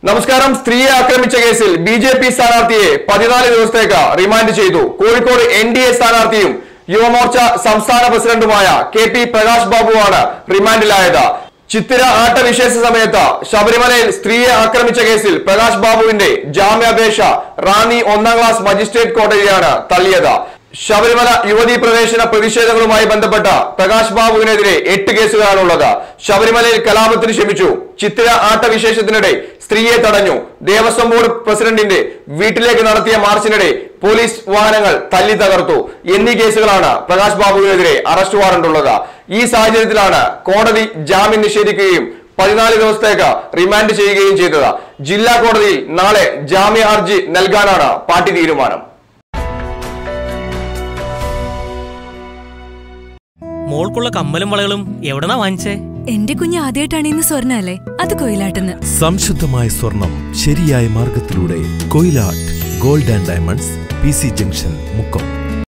നമസ്കാരം. സ്ത്രീയെ ആക്രമിച്ച കേസിൽ ബിജെപി സ്ഥാനാർത്ഥിയെ 14 ദിവസത്തേക്ക് റിമാൻഡ് ചെയ്തു. കോഴിക്കോട് എൻഡിഎ സ്ഥാനാർത്ഥിയും യുവമോർച്ച സംസ്ഥാന പ്രസിഡന്റുമായ KP പ്രകാശ് ബാബുവാണ് റിമാൻഡിലായത്. ചിത്തിര ആട്ടവിശേഷ സമയത്ത് ശബരിമലയിൽ സ്ത്രീയെ ആക്രമിച്ച കേസിൽ പ്രകാശ് ബാബുവിന്റെ ജാമ്യാപേക്ഷ റാന്നി 1ാം ക്ലാസ് മജിസ്ട്രേറ്റ് കോടതിയാണ് തള്ളിയത്. ശബരിമല യുവതീ പ്രവേശന പ്രതിഷേധങ്ങളുമായി ബന്ധപ്പെട്ട പ്രകാശ് ബാബുവിനെതിരെ 8 കേസുകളാണുള്ളത്. ശബരിമലയിൽ കലാപത്തിന് ശ്രമിച്ചു, ചിത്തിര ആട്ടവിശേഷത്തിനിടെ സ്ത്രീയെ തടഞ്ഞു, ദേവസ്വം ബോർഡ് പ്രസിഡന്റിന്റെ വീട്ടിലേക്ക് നടത്തിയ മാർച്ചിനിടെ പോലീസ് വാഹനങ്ങൾ തല്ലി തകർത്തു എന്നീ കേസുകളാണ് പ്രകാശ് ബാബുവിനെതിരെ അറസ്റ്റ് വാറണ്ടുള്ളത്. ഈ സാഹചര്യത്തിലാണ് കോടതി ജാമ്യം നിഷേധിക്കുകയും 14 ദിവസത്തേക്ക് റിമാൻഡ് ചെയ്യുകയും ചെയ്തത്. ജില്ലാ കോടതിയിൽ നാളെ ജാമ്യ ഹർജി നൽകാനാണ് പാർട്ടി തീരുമാനം. മോൾക്കുള്ള കമ്മലും വളകളും എവിടെന്നാ വാങ്ങിച്ചേ? എന്റെ കുഞ്ഞ് ആദ്യമായിട്ടാണ് ഇന്ന് സ്വർണ്ണ അല്ലേ, അത് കൊയിലാട്ടെന്ന്. സംശുദ്ധമായ സ്വർണം ശരിയായ മാർഗത്തിലൂടെ Koyilatt gold and diamonds, PC junction, Mukkam.